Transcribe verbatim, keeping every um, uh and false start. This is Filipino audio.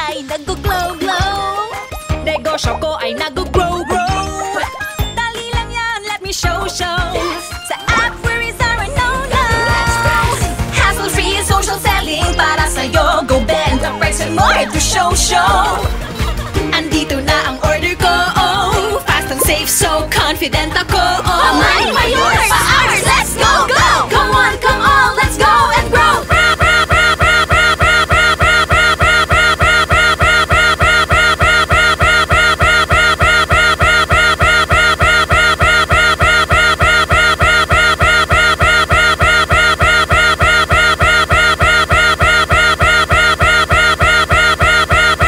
ay nag-glow-glow. Negosyo ko ay nag-grow-grow. Dali lang yan, let me show-show. Sa app, worries are a no-no. Hassle-free social selling para sa'yo. Go bend the price and more to show-show. Andito na ang order ko, oh. Fast and safe, so confident ako, oh. Mine, my yours, ours, let's go, go! Come on, come on,